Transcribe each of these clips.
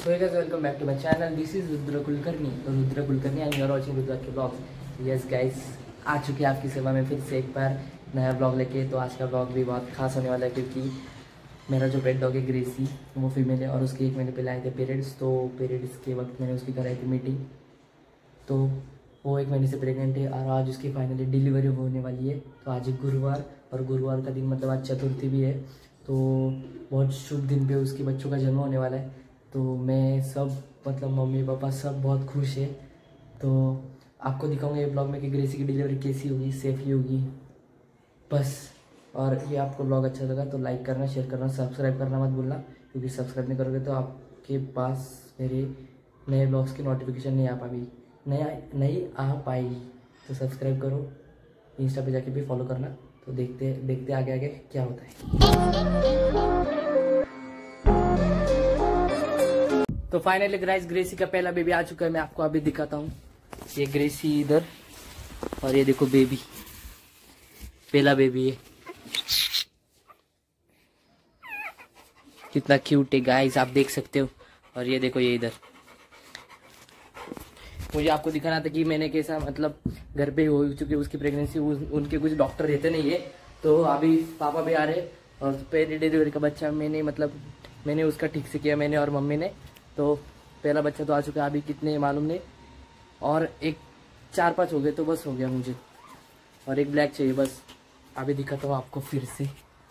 So hey guys, welcome back to my channel. This is Rudra Kulkarni and you are watching Rudra के vlogs. Yes guys, आ चुके हैं आपकी सेवा में फिर से एक बार नया व्लॉग लेके। तो आज का व्लॉग भी बहुत खास होने वाला है क्योंकि मेरा जो पेट डॉग है ग्रेसी वो फीमेल है और उसके 1 महीने पहले आए थे पीरियड्स। तो पीरियड्स के वक्त मैंने उसकी कराई थी मीटिंग, तो वो 1 महीने से प्रेग्नेंट है और आज उसकी फाइनली डिलीवरी होने वाली है। तो आज एक गुरुवार और गुरुवार का दिन मतलब आज चतुर्थी भी है, तो बहुत शुभ दिन पे उसके बच्चों का जन्म होने वाला है। तो मैं सब मतलब मम्मी पापा सब बहुत खुश है। तो आपको दिखाऊंगा ये ब्लॉग में कि ग्रेसी की डिलीवरी कैसी होगी, सेफली होगी बस। और ये आपको ब्लॉग अच्छा लगा तो लाइक करना, शेयर करना, सब्सक्राइब करना मत भूलना, क्योंकि सब्सक्राइब नहीं करोगे तो आपके पास मेरे नए ब्लॉग्स की नोटिफिकेशन नहीं आ पाएगी। तो सब्सक्राइब करो, इंस्टा पे जाके भी फॉलो करना। तो देखते आगे आगे क्या होता है। तो फाइनली गाइस ग्रेसी का पहला बेबी आ चुका है, मैं आपको अभी दिखाता हूँ। ये ग्रेसी इधर और ये देखो बेबी, पहला बेबी है। कितना क्यूट है गाइस, आप देख सकते हो। और ये देखो ये इधर। मुझे आपको दिखाना था कि मैंने कैसा मतलब घर पे हो चुकी उसकी प्रेगनेंसी, उनके कुछ डॉक्टर रहते नहीं है। तो अभी पापा भी आ रहे और पहली डिलीवरी का बच्चा मैंने उसका ठीक से किया, मैंने और मम्मी ने। तो पहला बच्चा तो आ चुका है, अभी कितने मालूम नहीं, और एक 4-5 हो गए तो बस हो गया मुझे। और एक ब्लैक चाहिए बस। अभी दिखाता हूँ आपको फिर से।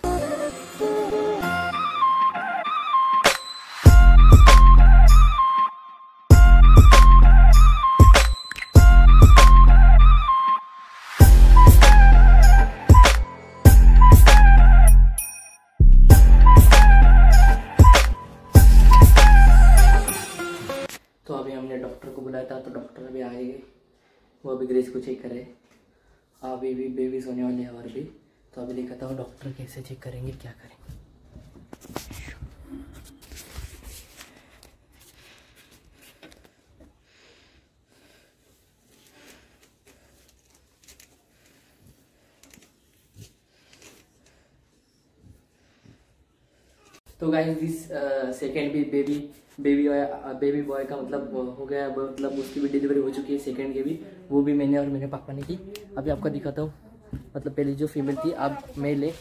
तो अभी हमने डॉक्टर को बुलाया था, तो डॉक्टर अभी आएंगे, वो अभी ग्रेस को चेक करे। अभी भी बेबी सोने वाले हैं और भी। तो अभी दिखाता हूँ डॉक्टर कैसे चेक करेंगे, क्या करेंगे। तो गाइस दिस सेकेंड भी बेबी बॉय का मतलब हो गया, मतलब उसकी भी डिलीवरी हो चुकी है सेकेंड की भी। वो भी मैंने और मेरे पापा ने की। अभी आपको दिखाता हूँ, मतलब पहले जो फीमेल थी अब मेल है।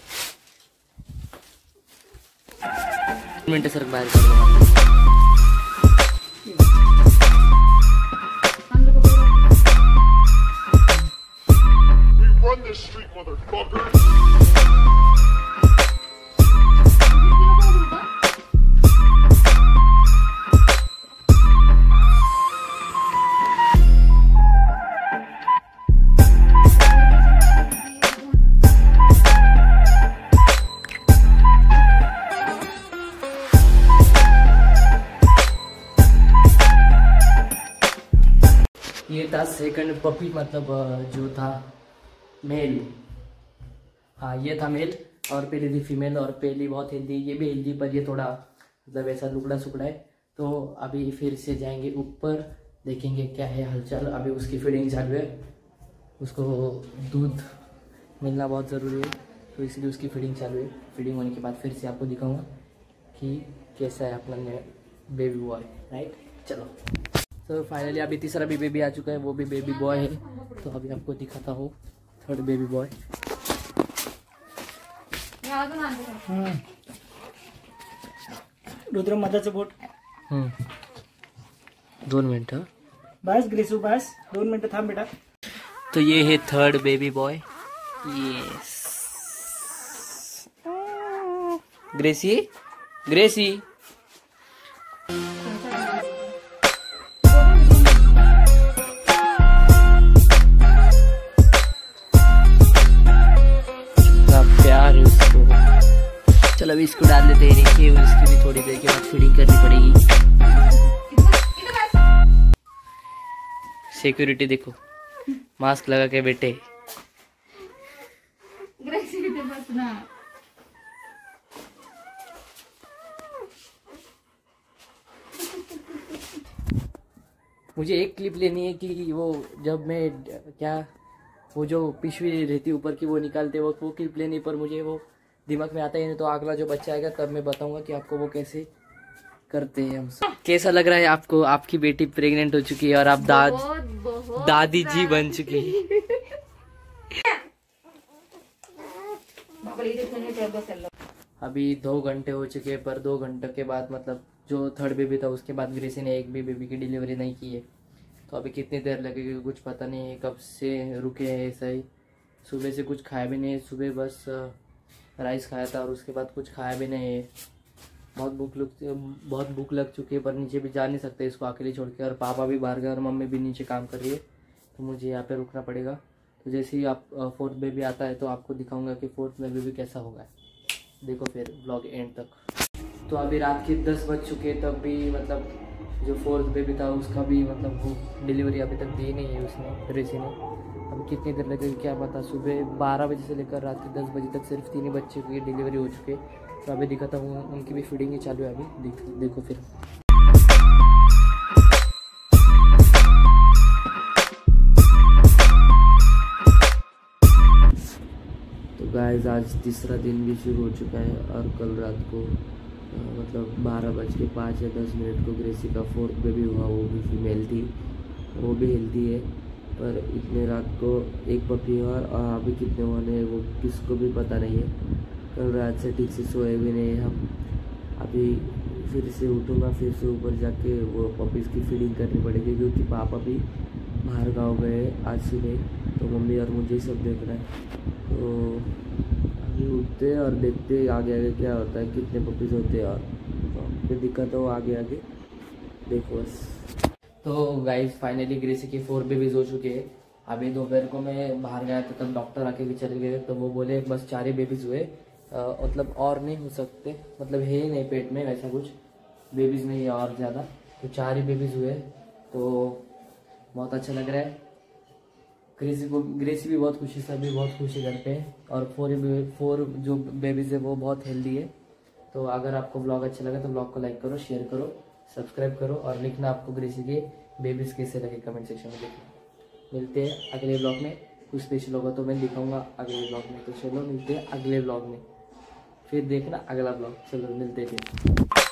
मिनट सर बाहर कर दूंगा। ये था सेकंड पपी, मतलब जो था मेल। हाँ ये था मेल और पहली थी फीमेल। और पहली बहुत हेल्दी, ये भी हेल्दी, पर ये थोड़ा मतलब ऐसा लुकड़ा सुकड़ा है। तो अभी फिर से जाएंगे ऊपर, देखेंगे क्या है हलचल। अभी उसकी फीडिंग चालू है, उसको दूध मिलना बहुत ज़रूरी है, तो इसलिए उसकी फीडिंग चालू है। फीडिंग होने के बाद फिर से आपको दिखाऊंगा कि कैसा है अपना बेबी बॉय, राइट। चलो तो फाइनली अभी तीसरा भी बेबी आ चुका है, वो भी बेबी बॉय है। तो अभी आपको दिखाता हूँ थर्ड बेबी बॉय। रुद्र मधाचं बोट 2 मिनट बस ग्रेसू बस 2 मिनट थांब बेटा। तो ये है third baby boy. Yes Gracie प्यार है उसको। चलो अभी इसको डाल देते हैं नीचे, उसकी भी थोड़ी देर के बाद फीडिंग करनी पड़ेगी। सिक्योरिटी देखो, मास्क लगा के बैठे। मुझे एक क्लिप लेनी है कि वो जब मैं क्या वो जो पिशवी रहती है ऊपर की वो निकालते वक्त वो क्लिप लेनी, पर मुझे वो दिमाग में आता ही नहीं। तो अगला जो बच्चा आएगा तब मैं बताऊंगा कि आपको वो कैसे करते हैं हम सब। कैसा लग रहा है आपको? आपकी बेटी प्रेग्नेंट हो चुकी है और आप दादी जी बन चुकी है। अभी 2 घंटे हो चुके हैं, पर 2 घंटे के बाद मतलब जो थर्ड बेबी था उसके बाद ग्रेसी ने एक भी बेबी की डिलीवरी नहीं की है। तो अभी कितनी देर लगेगी कुछ पता नहीं है, कब से रुके हैं ऐसा ही। सुबह से कुछ खाया भी नहीं है, सुबह बस राइस खाया था और उसके बाद कुछ खाया भी नहीं है। बहुत भूख लग चुकी है, पर नीचे भी जा नहीं सकते इसको अकेले छोड़ के, और पापा भी बाहर गए और मम्मी भी नीचे काम कर रही है, तो मुझे यहाँ पे रुकना पड़ेगा। तो जैसे ही आप फोर्थ बेबी आता है तो आपको दिखाऊंगा कि फोर्थ में बेबी कैसा होगा। देखो फिर ब्लॉग एंड तक। तो अभी रात के 10 बज चुके हैं, तब भी मतलब जो फोर्थ बेबी था उसका भी मतलब वो डिलीवरी अभी तक दी नहीं है उसने, ग्रेसी ने। अब कितनी देर लगेगी क्या पता। सुबह 12 बजे से लेकर रात के 10 बजे तक सिर्फ 3 ही बच्चे की डिलीवरी हो चुके। तो अभी दिखाता हूँ, उनकी भी फीडिंग ही चालू है अभी। देखो फिर। तो गाइस आज तीसरा दिन भी शुरू हो चुका है और कल रात को मतलब 12:05 या 10 मिनट को ग्रेसी का फोर्थ बेबी हुआ। वो भी फीमेल थी, वो भी हेल्दी है, पर इतने रात को एक पपी हुआ और अभी कितने होने वो किसको भी पता नहीं है। कल रात से ठीक से सोए भी नहीं हम। अभी फिर से उठूँगा, फिर से ऊपर जाके वो पपीज़ की फीडिंग करनी पड़ेगी, क्योंकि पापा भी बाहर गाँव गए आज सुबह, तो मम्मी और मुझे ही सब देखना है। तो अभी उठते हैं और देखते हैं आगे आगे क्या होता है, कितने पपीज़ होते हैं, और फिर दिक्कत हो आगे आगे देखो बस। तो गाइस फाइनली ग्रेसी की 4 बेबीज़ हो चुके हैं। अभी दोपहर को मैं बाहर गया था, तब डॉक्टर आके भी चले गए, तो वो बोले बस 4 ही बेबीज़ हुए, मतलब और नहीं हो सकते, मतलब है ही नहीं पेट में वैसा कुछ, बेबीज़ नहीं है और ज़्यादा। तो 4 ही बेबीज़ हुए, तो बहुत अच्छा लग रहा है। ग्रेसी भी बहुत खुशी, सभी बहुत खुशी घर पे, और 4 जो बेबीज़ है वो बहुत हेल्दी है। तो अगर आपको ब्लॉग अच्छा लगा तो ब्लॉग को लाइक करो, शेयर करो, सब्सक्राइब करो, और लिखना आपको ग्रेसी के बेबीज़ कैसे लगे कमेंट सेक्शन में लिखना। मिलते हैं अगले ब्लॉग में, कुछ स्पेशल होगा तो मैं दिखाऊंगा अगले ब्लॉग में। तो चलो मिलते हैं अगले ब्लॉग में, फिर देखना अगला ब्लॉग। चलो मिलते हैं फिर।